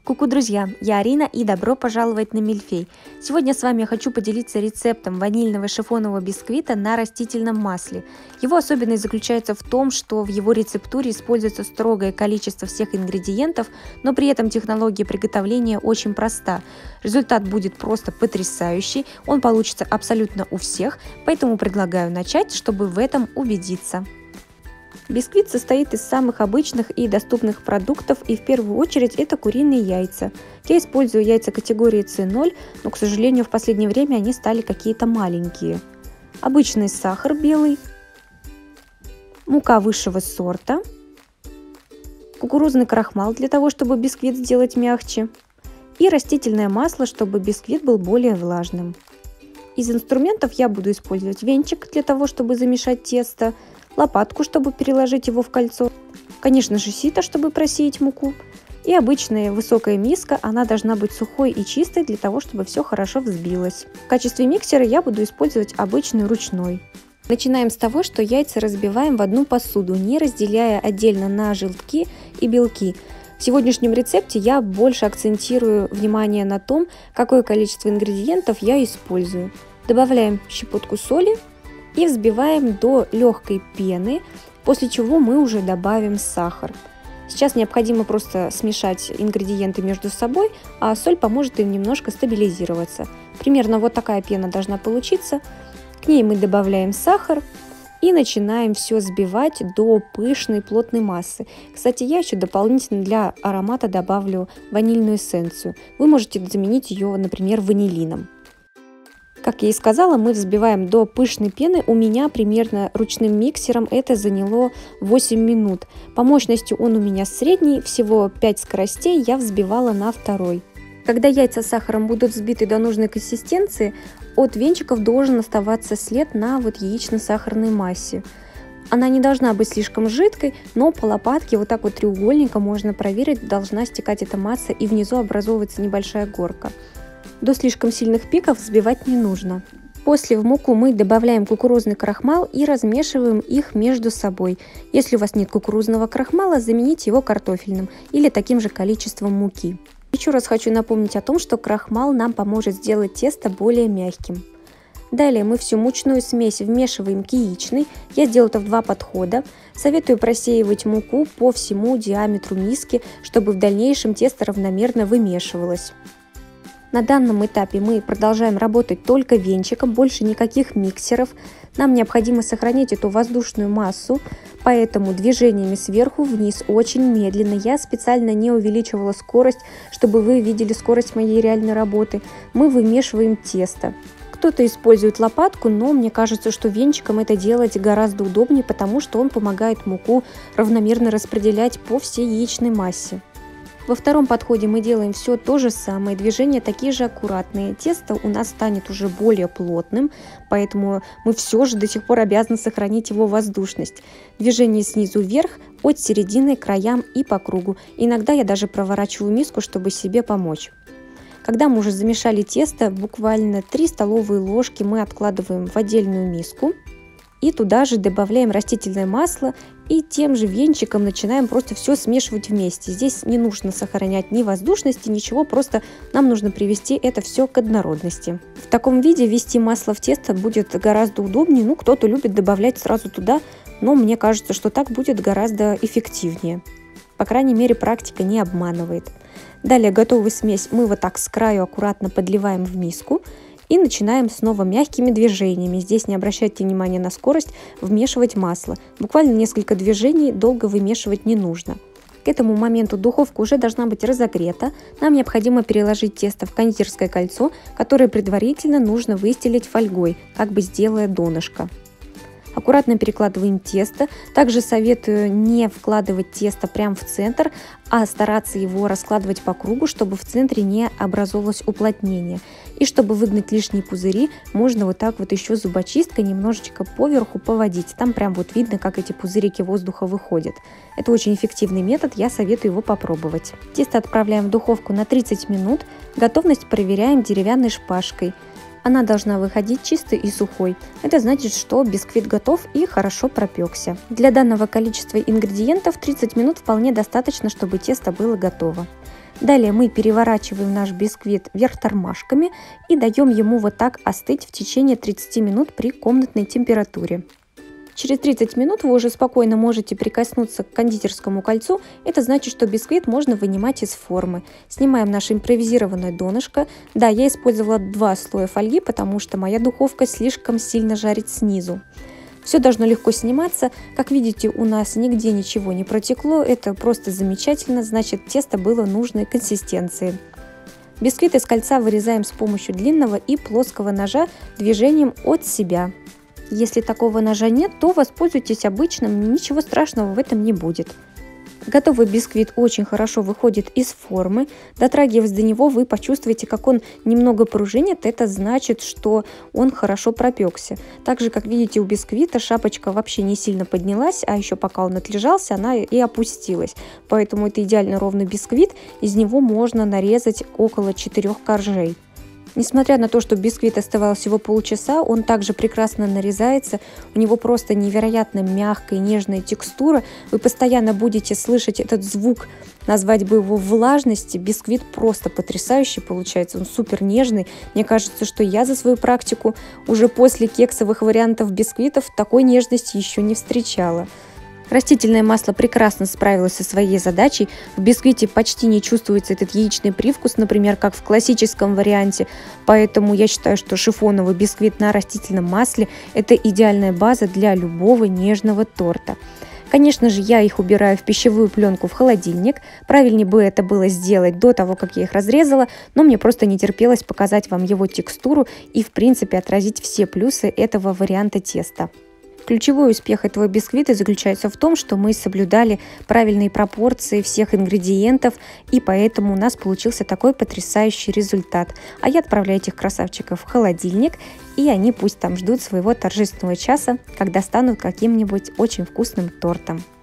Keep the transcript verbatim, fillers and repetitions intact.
Ку-ку, друзья! Я Арина и добро пожаловать на Мильфей. Сегодня с вами я хочу поделиться рецептом ванильного шифонового бисквита на растительном масле. Его особенность заключается в том, что в его рецептуре используется строгое количество всех ингредиентов, но при этом технология приготовления очень проста. Результат будет просто потрясающий, он получится абсолютно у всех, поэтому предлагаю начать, чтобы в этом убедиться. Бисквит состоит из самых обычных и доступных продуктов, и в первую очередь это куриные яйца. Я использую яйца категории С ноль, но, к сожалению, в последнее время они стали какие-то маленькие. Обычный сахар белый, мука высшего сорта, кукурузный крахмал для того, чтобы бисквит сделать мягче, и растительное масло, чтобы бисквит был более влажным. Из инструментов я буду использовать венчик для того, чтобы замешать тесто, лопатку, чтобы переложить его в кольцо, конечно же сито, чтобы просеять муку, и обычная высокая миска, она должна быть сухой и чистой для того, чтобы все хорошо взбилось. В качестве миксера я буду использовать обычный ручной. Начинаем с того, что яйца разбиваем в одну посуду, не разделяя отдельно на желтки и белки. В сегодняшнем рецепте я больше акцентирую внимание на том, какое количество ингредиентов я использую. Добавляем щепотку соли и взбиваем до легкой пены, после чего мы уже добавим сахар. Сейчас необходимо просто смешать ингредиенты между собой, а соль поможет им немножко стабилизироваться. Примерно вот такая пена должна получиться. К ней мы добавляем сахар и начинаем все взбивать до пышной плотной массы. Кстати, я еще дополнительно для аромата добавлю ванильную эссенцию. Вы можете заменить ее, например, ванилином. Как я и сказала, мы взбиваем до пышной пены. У меня примерно ручным миксером это заняло восемь минут. По мощности он у меня средний, всего пять скоростей я взбивала на второй. Когда яйца с сахаром будут взбиты до нужной консистенции, от венчиков должен оставаться след на вот яично-сахарной массе. Она не должна быть слишком жидкой, но по лопатке вот так вот треугольником можно проверить, должна стекать эта масса и внизу образовывается небольшая горка. До слишком сильных пиков взбивать не нужно. После в муку мы добавляем кукурузный крахмал и размешиваем их между собой. Если у вас нет кукурузного крахмала, замените его картофельным или таким же количеством муки. Еще раз хочу напомнить о том, что крахмал нам поможет сделать тесто более мягким. Далее мы всю мучную смесь вмешиваем к яичной. Я сделаю это в два подхода. Советую просеивать муку по всему диаметру миски, чтобы в дальнейшем тесто равномерно вымешивалось. На данном этапе мы продолжаем работать только венчиком, больше никаких миксеров. Нам необходимо сохранить эту воздушную массу, поэтому движениями сверху вниз очень медленно. Я специально не увеличивала скорость, чтобы вы видели скорость моей реальной работы. Мы вымешиваем тесто. Кто-то использует лопатку, но мне кажется, что венчиком это делать гораздо удобнее, потому что он помогает муку равномерно распределять по всей яичной массе. Во втором подходе мы делаем все то же самое, движения такие же аккуратные. Тесто у нас станет уже более плотным, поэтому мы все же до сих пор обязаны сохранить его воздушность. Движение снизу вверх, от середины к краям и по кругу. Иногда я даже проворачиваю миску, чтобы себе помочь. Когда мы уже замешали тесто, буквально три столовые ложки мы откладываем в отдельную миску. И туда же добавляем растительное масло и тем же венчиком начинаем просто все смешивать вместе. Здесь не нужно сохранять ни воздушности, ничего, просто нам нужно привести это все к однородности. В таком виде ввести масло в тесто будет гораздо удобнее. Ну, кто-то любит добавлять сразу туда, но мне кажется, что так будет гораздо эффективнее. По крайней мере, практика не обманывает. Далее готовую смесь мы вот так с краю аккуратно подливаем в миску. И начинаем снова мягкими движениями. Здесь не обращайте внимания на скорость, вмешивать масло. Буквально несколько движений, долго вымешивать не нужно. К этому моменту духовка уже должна быть разогрета. Нам необходимо переложить тесто в кондитерское кольцо, которое предварительно нужно выстелить фольгой, как бы сделая донышко. Аккуратно перекладываем тесто. Также советую не вкладывать тесто прямо в центр, а стараться его раскладывать по кругу, чтобы в центре не образовалось уплотнение. И чтобы выгнать лишние пузыри, можно вот так вот еще зубочисткой немножечко поверху поводить. Там прям вот видно, как эти пузырики воздуха выходят. Это очень эффективный метод, я советую его попробовать. Тесто отправляем в духовку на тридцать минут. Готовность проверяем деревянной шпажкой. Она должна выходить чистой и сухой. Это значит, что бисквит готов и хорошо пропекся. Для данного количества ингредиентов тридцать минут вполне достаточно, чтобы тесто было готово. Далее мы переворачиваем наш бисквит вверх тормашками и даем ему вот так остыть в течение тридцати минут при комнатной температуре. Через тридцать минут вы уже спокойно можете прикоснуться к кондитерскому кольцу. Это значит, что бисквит можно вынимать из формы. Снимаем наше импровизированное донышко. Да, я использовала два слоя фольги, потому что моя духовка слишком сильно жарит снизу. Все должно легко сниматься. Как видите, у нас нигде ничего не протекло. Это просто замечательно, значит, тесто было нужной консистенции. Бисквит из кольца вырезаем с помощью длинного и плоского ножа движением от себя. Если такого ножа нет, то воспользуйтесь обычным, ничего страшного в этом не будет. Готовый бисквит очень хорошо выходит из формы. Дотрагиваясь до него, вы почувствуете, как он немного пружинит. Это значит, что он хорошо пропекся. Также, как видите, у бисквита шапочка вообще не сильно поднялась, а еще пока он отлежался, она и опустилась. Поэтому это идеально ровный бисквит. Из него можно нарезать около четырёх коржей. Несмотря на то, что бисквит остывал всего полчаса, он также прекрасно нарезается. У него просто невероятно мягкая и нежная текстура. Вы постоянно будете слышать этот звук, назвать бы его влажности. Бисквит просто потрясающий получается, он супер нежный. Мне кажется, что я за свою практику уже после кексовых вариантов бисквитов такой нежности еще не встречала. Растительное масло прекрасно справилось со своей задачей. В бисквите почти не чувствуется этот яичный привкус, например, как в классическом варианте. Поэтому я считаю, что шифоновый бисквит на растительном масле – это идеальная база для любого нежного торта. Конечно же, я их убираю в пищевую пленку в холодильник. Правильнее бы это было сделать до того, как я их разрезала, но мне просто не терпелось показать вам его текстуру и, в принципе, отразить все плюсы этого варианта теста. Ключевой успех этого бисквита заключается в том, что мы соблюдали правильные пропорции всех ингредиентов, и поэтому у нас получился такой потрясающий результат. А я отправляю этих красавчиков в холодильник, и они пусть там ждут своего торжественного часа, когда станут каким-нибудь очень вкусным тортом.